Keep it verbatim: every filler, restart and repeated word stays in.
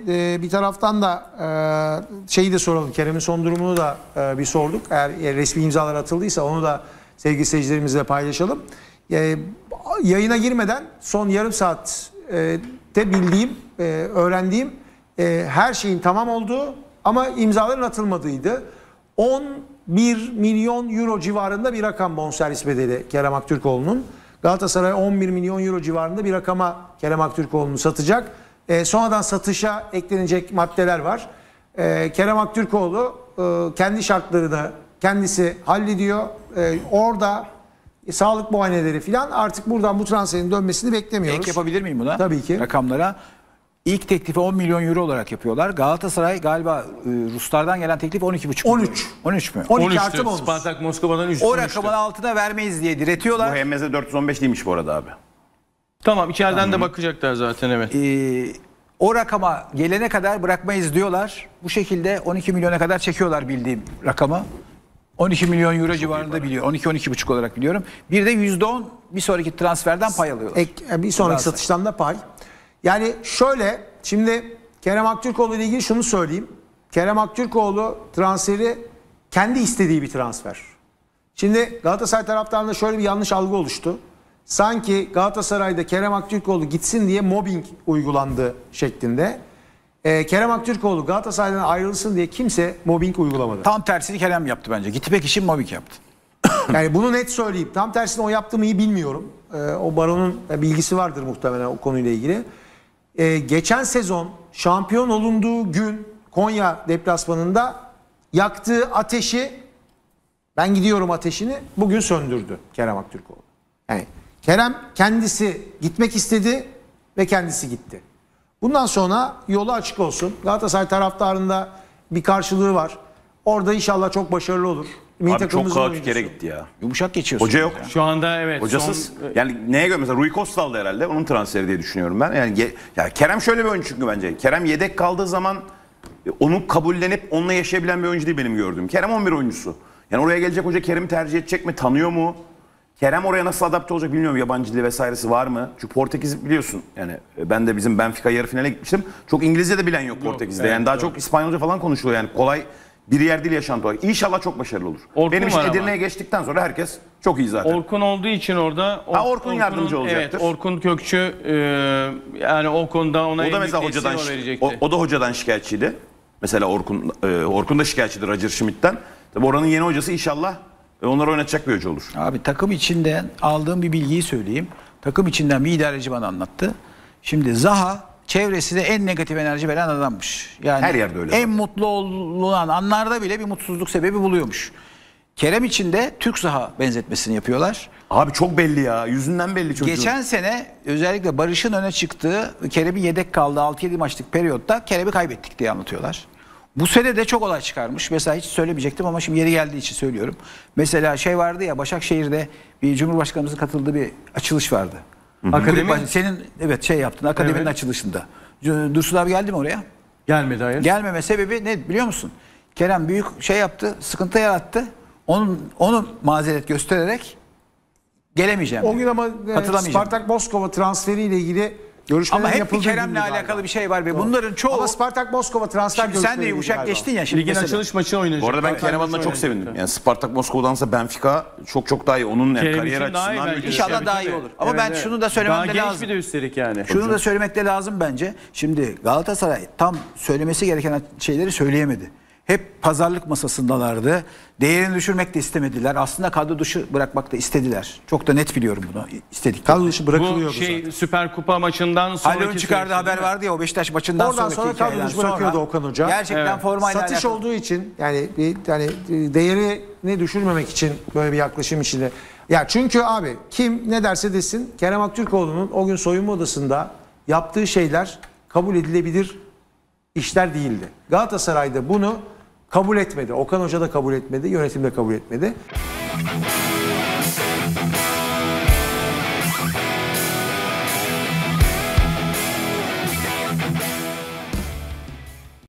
e, bir taraftan da e, şeyi de soralım. Kerem'in son durumunu da e, bir sorduk. Eğer e, resmi imzalar atıldıysa onu da sevgili seyircilerimizle paylaşalım. E, yayına girmeden son yarım saatte bildiğim, e, öğrendiğim e, her şeyin tamam olduğu ama imzaların atılmadığıydı. on bir milyon euro civarında bir rakam bonservis bedeli Kerem Aktürkoğlu'nun. Galatasaray on bir milyon euro civarında bir rakama Kerem Aktürkoğlu'nu satacak. E, sonradan satışa eklenecek maddeler var. E, Kerem Aktürkoğlu e, kendi şartlarını kendisi hallediyor. E, orada e, sağlık muayeneleri falan, artık buradan bu transferin dönmesini beklemiyoruz. Ek yapabilir miyim buna? Tabii ki. Rakamlara. İlk teklifi on milyon euro olarak yapıyorlar. Galatasaray galiba e, Ruslardan gelen teklif on iki buçuk. on üç. on üç mü? on iki artı bonus. Spartak Moskova'dan üç. O rakamın altına vermeyiz diye diretiyorlar. Bu H M Z dört yüz on beş değilmiş bu arada abi. Tamam, içeriden tamam. de bakacaklar zaten, evet. Ee, o rakama gelene kadar bırakmayız diyorlar. Bu şekilde on iki milyona kadar çekiyorlar bildiğim rakamı. on iki milyon euro civarında biliyor. on iki on iki buçuk olarak biliyorum. Bir de yüzde on bir sonraki transferden pay alıyorlar. Ek, bir sonraki Galatasaray satıştan da pay. Yani şöyle, şimdi Kerem Aktürkoğlu ile ilgili şunu söyleyeyim. Kerem Aktürkoğlu transferi kendi istediği bir transfer. Şimdi Galatasaray taraftarında şöyle bir yanlış algı oluştu. Sanki Galatasaray'da Kerem Aktürkoğlu gitsin diye mobbing uygulandı şeklinde. Ee, Kerem Aktürkoğlu Galatasaray'dan ayrılsın diye kimse mobbing uygulamadı. Tam tersini Kerem yaptı bence. Gitmek için mobbing yaptı. Yani bunu net söyleyeyim. Tam tersini o yaptı mı iyi bilmiyorum. Ee, o Baron'un bilgisi vardır muhtemelen o konuyla ilgili. Ee, geçen sezon şampiyon olunduğu gün Konya deplasmanında yaktığı ateşi, ben gidiyorum ateşini, bugün söndürdü Kerem Aktürkoğlu. Yani Kerem kendisi gitmek istedi ve kendisi gitti. Bundan sonra yolu açık olsun. Galatasaray taraftarında bir karşılığı var. Orada inşallah çok başarılı olur. Abi çok kaotik yere gitti ya. Yumuşak geçiyorsun. Hoca yok. Ya. Şu anda evet. Hocasız. Son... Yani neye göre mesela Rui Costa aldı herhalde. Onun transferi diye düşünüyorum ben. Yani ya Kerem şöyle bir oyuncu çünkü bence. Kerem yedek kaldığı zaman onu kabullenip onunla yaşayabilen bir oyuncu değil benim gördüğüm. Kerem on bir oyuncusu. Yani oraya gelecek hoca Kerem'i tercih edecek mi? Tanıyor mu? Kerem oraya nasıl adapte olacak bilmiyorum. Yabancı dili vesairesi var mı? Çünkü Portekiz biliyorsun. Yani ben de bizim Benfica yarı finale gitmiştim. Çok İngilizce de bilen yok Portekiz'de. Evet, yani daha yok. çok İspanyolca falan konuşuluyor. Yani kolay bir yer değil yaşantı olarak. İnşallah çok başarılı olur. Orkun benim için var Edirne'ye ama. geçtikten sonra herkes çok iyi zaten. Orkun olduğu için orada Or ha, Orkun yardımcı olacaktır. Evet, Orkun Kökçü e, yani o konuda ona o da mesela hocadan o, o da hocadan şikayetçiydi. Mesela Orkun e, Orkun da şikayetçiydi Roger Schmidt'ten. Tabii oranın yeni hocası inşallah e, onları oynatacak bir hoca olur. Abi takım içinden aldığım bir bilgiyi söyleyeyim. Takım içinden bir idareci bana anlattı. Şimdi Zaha çevresine en negatif enerji veren adammış. Yani her yerde öyle. En mutlu olan anlarda bile bir mutsuzluk sebebi buluyormuş. Kerem için de Türk Zaha benzetmesini yapıyorlar. Abi çok belli ya. Yüzünden belli çocuğun. Geçen sene özellikle Barış'ın öne çıktığı, Kerem'in yedek kaldığı altı yedi maçlık periyotta Kerem'i kaybettik diye anlatıyorlar. Bu sene de çok olay çıkarmış. Mesela hiç söylemeyecektim ama şimdi yeri geldiği için söylüyorum. Mesela şey vardı ya, Başakşehir'de bir Cumhurbaşkanımızın katıldığı bir açılış vardı. Akademi. Senin evet şey yaptın akademinin evet. açılışında. Dursun abi geldi mi oraya? Gelmedi, hayır. Gelmeme sebebi ne biliyor musun? Kerem büyük şey yaptı, sıkıntı yarattı. Onun onu mazeret göstererek gelemeyeceğim. O gün ama Spartak Moskova transferiyle ilgili görüşmeler ama hep yapıldı. Bir Kerem'le alakalı galiba. Bir şey var ve bunların çoğu. Ama Spartak Moskova transfer görüşmeleri. Sen de yumuşak galiba. Geçtin ya. Ligin açılış maçı oynayacak. Bu arada ben Kerem adına çok sevindim. Yani Spartak Moskova'dansa Benfica çok çok daha iyi. Onun yani kariyer açısından iyi inşallah daha iyi olur. Ama evet, ben evet. şunu da söylemem de lazım. Daha genç bir de üstelik yani. Şunu da söylemek de lazım bence. Şimdi Galatasaray tam söylemesi gereken şeyleri söyleyemedi. Hep pazarlık masasındalardı. Değerini düşürmek de istemediler. Aslında kadro dışı bırakmak da istediler. Çok da net biliyorum bunu. İstedik. Kadro dışı bırakılıyordu Bu şey zaten. Süper Kupa maçından sonraki Halil'in çıkardığı haber vardı ya o Beşiktaş maçından Oradan sonraki sonra kadro dışı bırakıyordu Okan Hoca. Gerçekten evet. formayla satış alakalı. olduğu için yani bir yani değerini düşürmemek için böyle bir yaklaşım içinde. Ya çünkü abi kim ne derse desin Kerem Aktürkoğlu'nun o gün soyunma odasında yaptığı şeyler kabul edilebilir işler değildi. Galatasaray'da bunu kabul etmedi. Okan Hoca da kabul etmedi, yönetim de kabul etmedi.